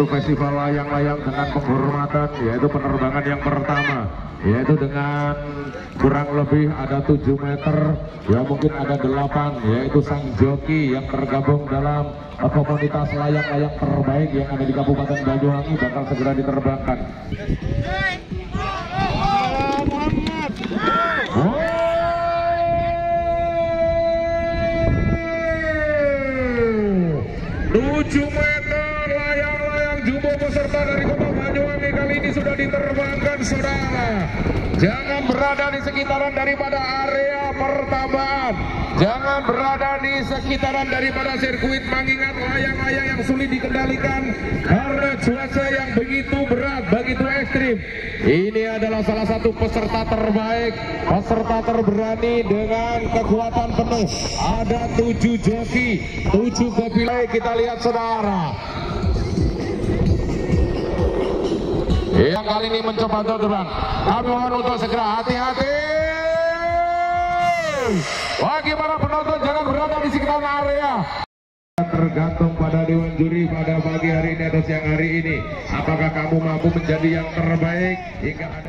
yaitu festival layang-layang dengan penghormatan, yaitu penerbangan yang pertama, yaitu dengan kurang lebih ada 7 meter, ya mungkin ada 8, yaitu sang joki yang tergabung dalam komunitas layang-layang terbaik yang ada di Kabupaten Banyuwangi bakal segera diterbangkan. Tujuh meter layang-layang jumbo peserta dari Kota Banyuwangi kali ini sudah diterbangkan, saudara. Jangan berada di sekitaran daripada area pertambangan, jangan berada di sekitaran daripada sirkuit, mengingat layang-layang yang sulit dikendalikan karena cuaca yang begitu berat, begitu ekstrim. Ini adalah salah satu peserta terbaik, peserta terberani dengan kekuatan penuh. Ada 7 joki, 7 gopilai. Kita lihat, saudara, yang kali ini mencoba untuk terbang. Kami mohon untuk segera hati-hati. Bagi para penonton, jangan berada di sekitar area. Tergantung pada dewan juri pada pagi hari ini atau siang hari ini, apakah kamu mampu menjadi yang terbaik hingga ada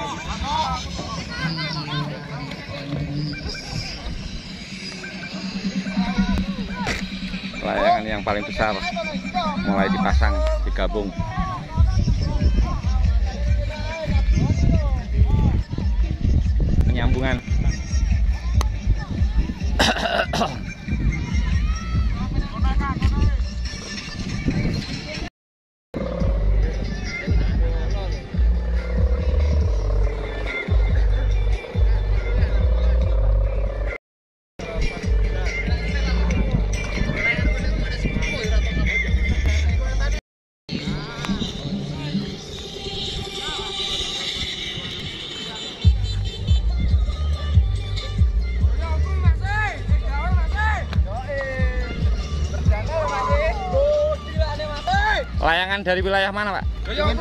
layangan yang paling besar mulai dipasang, digabung. Penyambungan. Layangan dari wilayah mana, Pak?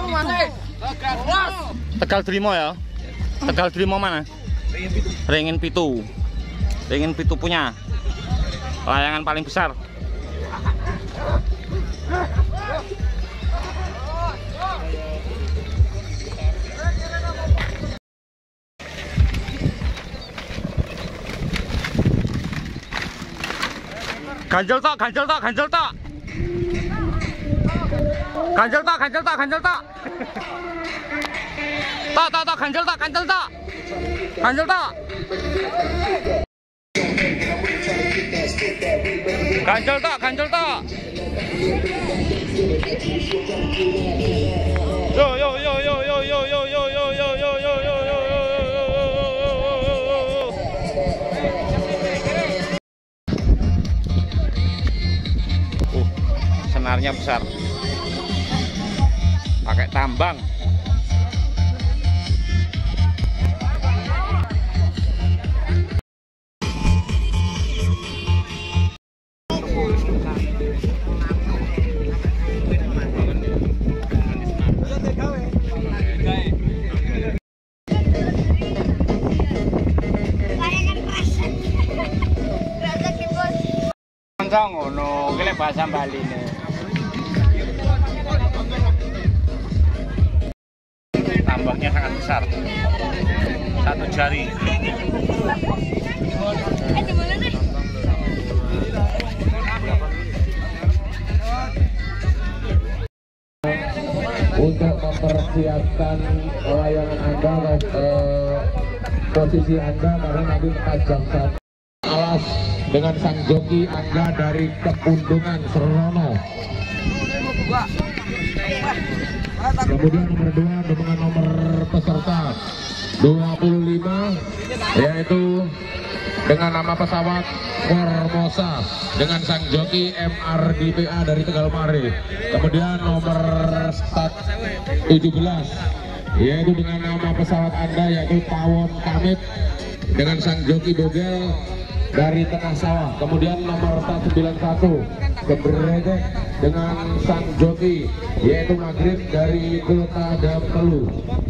Tegal Drimo ya? Tegal Drimo mana? Ringin Pitu. Ringin Pitu punya layangan paling besar. Ganjel tok, ganjel tok, ganjel tok. Ganjel tok, ganjel tok, ganjel tok. Tok, ganjel tok, ganjel tok. Ganjel tok. Ganjel tok, ganjel tok. Yo yo yo yo yo yo yo yo yo yo yo yo yo yo. Senarnya besar. Pakai tambang. Ngono, kene bahasa Bali ne. Tambaknya sangat besar, 1 jari. Untuk mempersiapkan layangan Anda, posisi Anda karena nanti jam 1 alas dengan sang joki Angga dari Kepundungan Serono. Kemudian nomor 2 dengan nomor peserta 25, yaitu dengan nama pesawat Formosa dengan sang joki MRDPA dari Tegalmari. Kemudian nomor start 17, yaitu dengan nama pesawat Anda yaitu Tawon Kamit dengan sang joki Bogel dari Tengah Sawah. Kemudian nomor 191 Gebregek dengan sang joki yaitu Maghrib dari Kota Dampelu.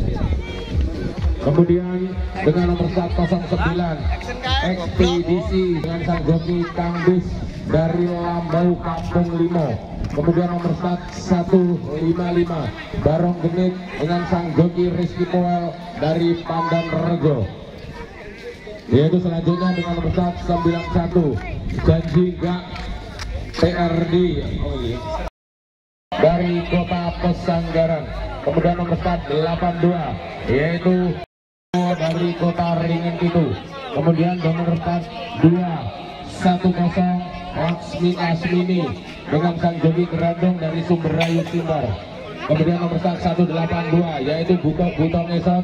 Kemudian dengan nomor 109 Ekspedisi dengan sang joki Kang Bis dari Lambau Kampung Limo. Kemudian nomor start 155 Barong Genit dengan sang joki Rizky Poel dari Pandan Rejo. Yaitu selanjutnya dengan nomor start 91 Janji Gak PRD dari Kota Pesanggaran. Kemudian nomor start 82 yaitu dari Kota Ringin Pitu. Kemudian nomor start 210 Laksmi Asmini dengan sang joki Gerandong dari Sumberayu Timbar. Kemudian nomor start 182 yaitu Buto Ngesot.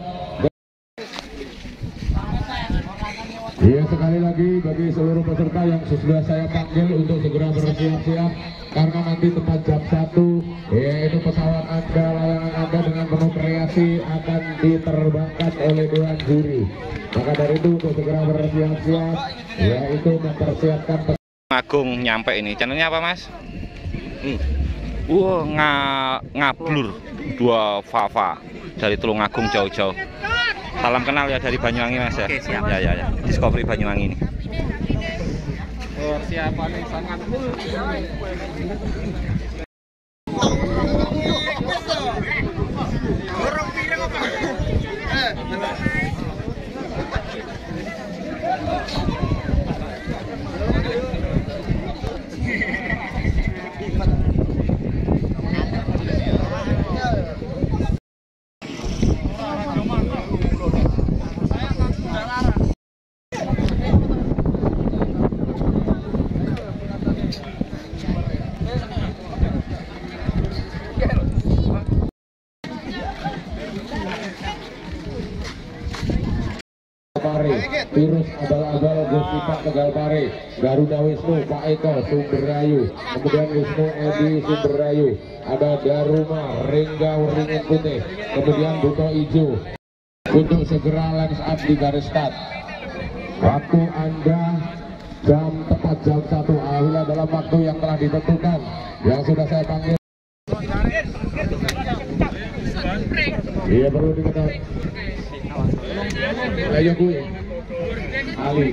Ya, sekali lagi bagi seluruh peserta yang sudah saya panggil untuk segera bersiap-siap karena nanti tepat jam 1 yaitu pesawat Anda, layangan Anda dengan penuh kreasi akan diterbangkan oleh Dewan Juri. Maka dari itu untuk segera bersiap-siap yaitu mempersiapkan Agung nyampe ini. Channelnya apa, Mas? Ngablur 2 Fafa dari Tulungagung jauh-jauh. Salam kenal ya dari Banyuwangi, Mas ya. Oke, siap. Ya. Discovery Banyuwangi ini. Persiapan yang sangat Virus abal-abal Gustika Tegal Pare, Garuda Wisnu Pak Eko Sumberayu, kemudian Wisnu Edi Sumberayu, ada Daruma Ringgau Ringin Putih, kemudian Buto Ijo untuk segera lens up di garis start. Waktu Anda tepat jam 1 apabila dalam waktu yang telah ditentukan yang sudah saya panggil. Iya, perlu diketahui. Ayo Bu Ali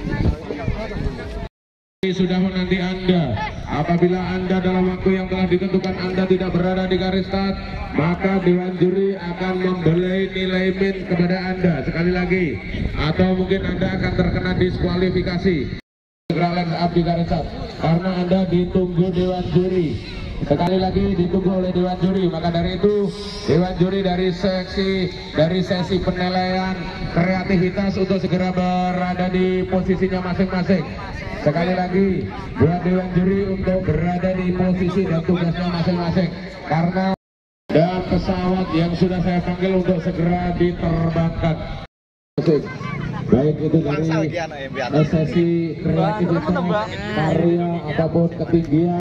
sudah menanti Anda. Apabila Anda dalam waktu yang telah ditentukan Anda tidak berada di garis start, maka Dewan Juri akan membeli nilai min kepada Anda sekali lagi, atau mungkin Anda akan terkena diskualifikasi. Segera lens up di garis start karena Anda ditunggu Dewan Juri. Sekali lagi ditunggu oleh Dewan Juri. Maka dari itu Dewan Juri dari sesi penilaian kreativitas untuk segera berada di posisinya masing-masing. Sekali lagi buat Dewan Juri untuk berada di posisi dan tugasnya masing-masing karena dan pesawat yang sudah saya panggil untuk segera diterbangkan. Baik itu dari sesi kreativitas, karya ataupun ketinggian.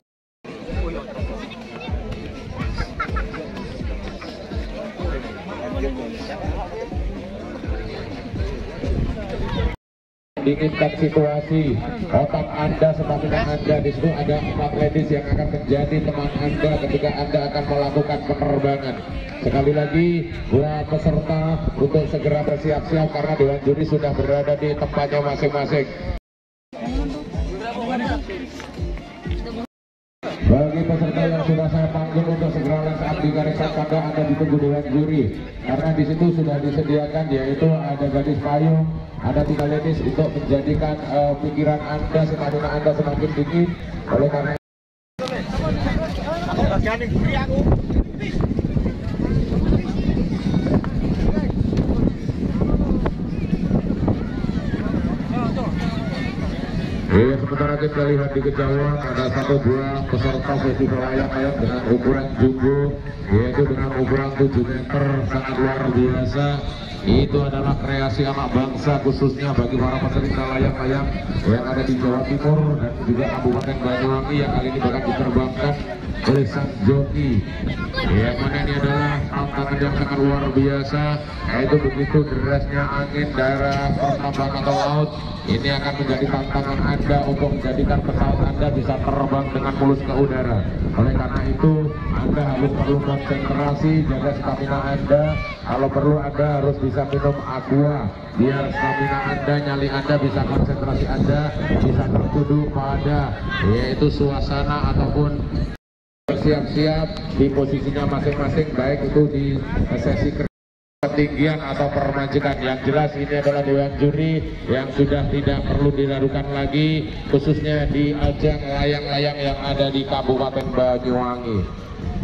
Dinginkan situasi otak Anda, stamina Anda. Di situ ada 4 ladies yang akan menjadi teman Anda ketika Anda akan melakukan penerbangan. Sekali lagi buat peserta untuk segera bersiap-siap karena Dewan Juri sudah berada di tempatnya masing-masing. Bagi peserta yang sudah saya panggil untuk segera lens up di garis start karena Anda ditunggu Dewan Juri karena di situ sudah disediakan yaitu ada gadis payung, ada 3 ladies untuk menjadikan pikiran Anda, stamina Anda semakin dingin. Oleh karena sementara kita lihat di kejauhan ada 1 buah peserta festival layang-layang dengan ukuran jumbo, yaitu dengan ukuran 7 meter, sangat luar biasa. Itu adalah kreasi anak bangsa khususnya bagi para peserta layang-layang yang ada di Jawa Timur dan juga Kabupaten Banyuwangi yang kali ini bakal diterbangkan oleh sang joki. Yang mana ini adalah tantangan yang sangat luar biasa, yaitu begitu derasnya angin daerah pertambangan atau laut. Ini akan menjadi tantangan Anda untuk menjadikan pesawat Anda bisa terbang dengan mulus ke udara. Oleh karena itu Anda harus perlu konsentrasi, jaga stamina Anda. Kalau perlu Anda harus bisa minum aqua biar stamina Anda, nyali Anda, bisa konsentrasi Anda bisa tertuju pada yaitu suasana ataupun bersiap-siap di posisinya masing-masing, baik itu di sesi ketinggian atau permajikan. Yang jelas ini adalah dewan juri yang sudah tidak perlu diragukan lagi, khususnya di ajang layang-layang yang ada di Kabupaten Banyuwangi.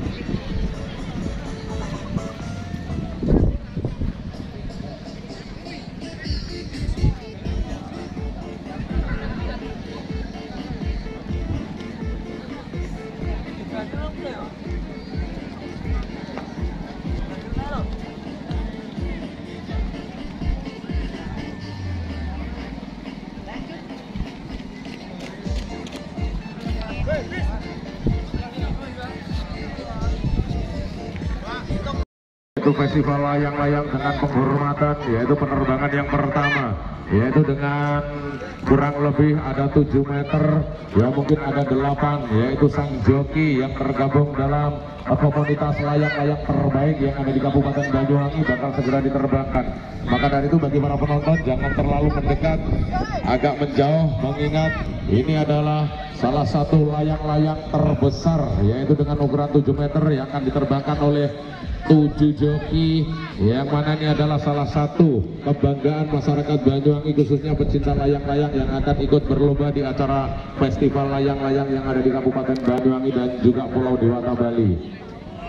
Itu festival layang-layang dengan penghormatan, yaitu penerbangan yang pertama, yaitu dengan kurang lebih ada 7 meter, ya mungkin ada 8, yaitu sang joki yang tergabung dalam komunitas layang-layang terbaik yang ada di Kabupaten Banyuwangi bakal segera diterbangkan. Maka dari itu bagi para penonton jangan terlalu mendekat, agak menjauh, mengingat ini adalah salah satu layang-layang terbesar, yaitu dengan ukuran 7 meter yang akan diterbangkan oleh 7 joki, yang mana ini adalah salah satu kebanggaan masyarakat Banyuwangi, khususnya pecinta layang-layang yang akan ikut berlomba di acara festival layang-layang yang ada di Kabupaten Banyuwangi dan juga Pulau Dewata Bali.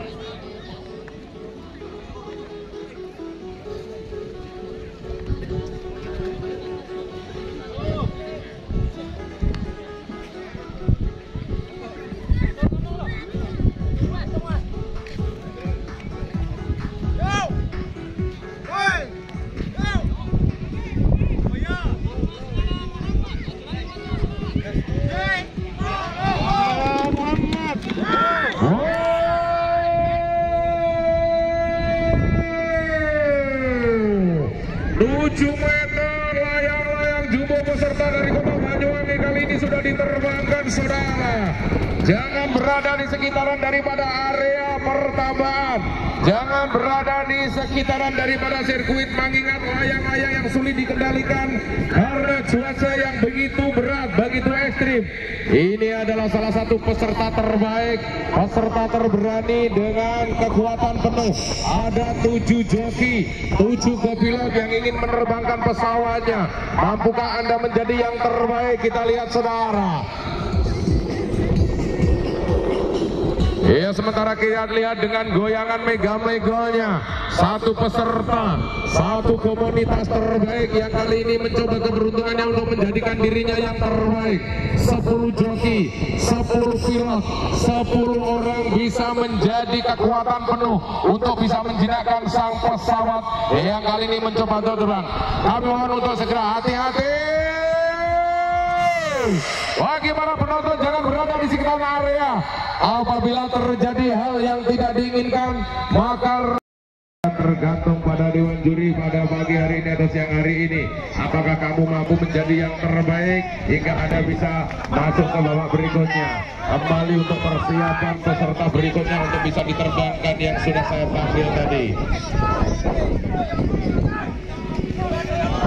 Saudara, jangan berada di sekitaran daripada area pertambangan, jangan berada di sekitaran daripada sirkuit, mengingat layang-layang yang sulit dikendalikan karena cuaca yang begitu berat, begitu ekstrim. Ini adalah salah satu peserta terbaik, peserta terberani dengan kekuatan penuh. Ada 7 joki, 7 kopilot yang ingin menerbangkan pesawatnya. Mampukah Anda menjadi yang terbaik? Kita lihat saudara. Ya, sementara kita lihat dengan goyangan mega-meganya, satu peserta, satu komunitas terbaik yang kali ini mencoba keberuntungannya untuk menjadikan dirinya yang terbaik. 10 joki, 10 pilot, 10 orang bisa menjadi kekuatan penuh untuk bisa menjinakkan sang pesawat yang kali ini mencoba terbang. Kami mohon untuk segera hati-hati. Bagi para penonton jangan berada di sekitar area. Apabila terjadi hal yang tidak diinginkan, maka tergantung pada dewan juri pada pagi hari ini atau siang hari ini. Apakah kamu mampu menjadi yang terbaik hingga Anda bisa masuk ke babak berikutnya? Kembali untuk persiapan peserta berikutnya untuk bisa diterbangkan yang sudah saya panggil tadi.